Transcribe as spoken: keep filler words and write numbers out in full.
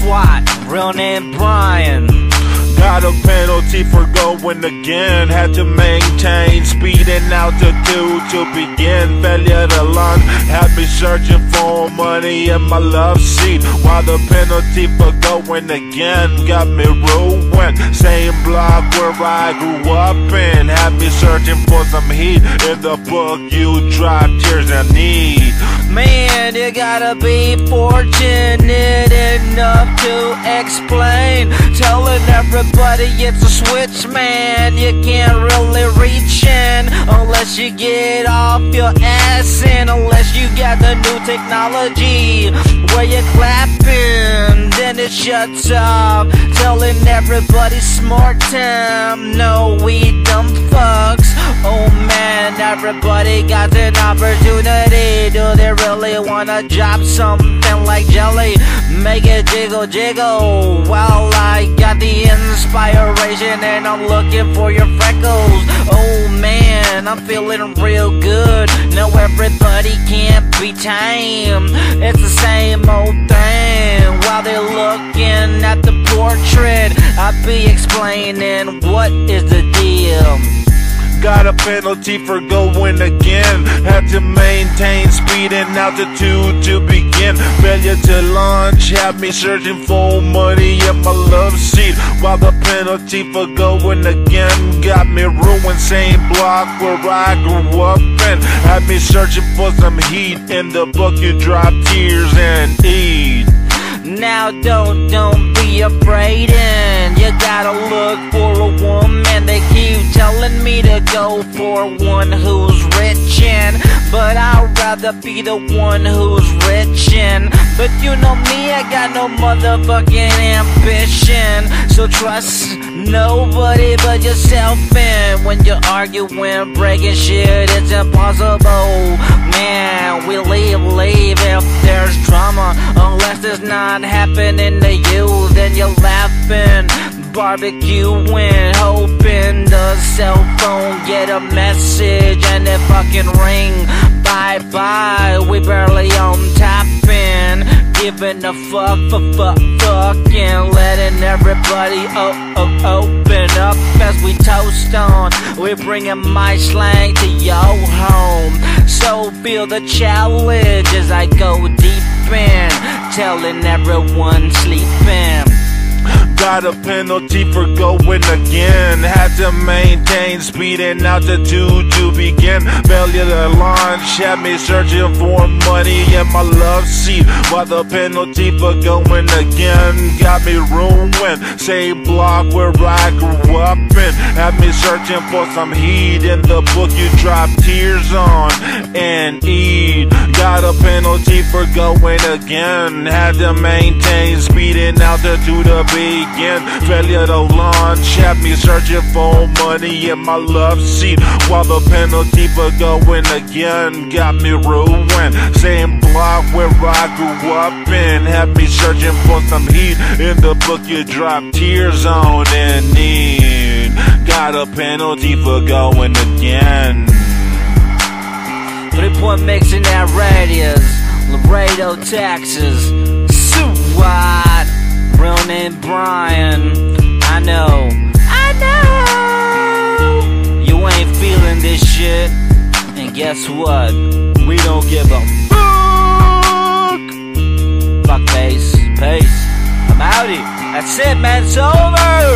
swat, real name Brian. Got a penalty for going again. Had to maintain speed and altitude to begin. Failure to launch had me searching for money in my love seat. While the penalty for going again got me ruined. Same block where I grew up in had me searching for some heat. In the book you drop tears and need. Man, you gotta be fortunate enough to explain. Telling everybody it's a switch, man. You can't really reach in unless you get off your ass and unless you got the new technology where you're clapping, then it shuts off. Telling everybody smart time. No, we dumb fucks. Oh man, everybody got an opportunity. Do they really wanna drop something like jelly? Make it jiggle jiggle. Well, I got the inspiration and I'm looking for your freckles. Oh man, I'm feeling real good. No, everybody can't be tame. It's the same old thing. While they're looking at the portrait, I be explaining what is the deal. Got a penalty for going again. Had to maintain speed and altitude to begin. Failure to launch had me searching for money in my love seat. While the penalty for going again got me ruined. Same block where I grew up in had me searching for some heat. In the book you drop tears and eat. Now don't, don't be afraid, and you gotta look for a woman. They keep telling me to go for one who's rich, and but I'd rather be the one who's rich, and but you know me, I got no motherfucking ambition. So trust nobody but yourself, and when you're arguing, breaking shit, it's impossible. Man, we leave, leave if there's drama, unless it's not happening to you, then you're laughing, barbecuing, hoping the cell phone get a message and it fucking ring. Bye bye, we barely on tapping, giving a fuck for fuck fucking, letting everybody oh, oh, open up as we toast on. We're bringing my slang to your home, so feel the challenge as I go deep in, telling everyone sleeping. Got a penalty for going again. Had to maintain speed and altitude to begin. Failure to launch had me searching for money in my love seat. While the penalty for going again got me ruined. Same block where I grew up in had me searching for some heat. In the book you drop tears on and eat. Got a penalty for going again. Had to maintain speed and altitude to begin. Failure to launch had me searching for money in my love seat. While the penalty for going again got me ruined. Same block where I grew up in had me searching for some heat. In the book you drop tears on and need. Got a penalty for going again. Three point mix in that radius, Laredo, Texas. Swat, real name Brian. I know, I know you ain't feeling this shit, and guess what? We don't give a fuck. Fuck face, peace. I'm outie. That's it, man. It's over.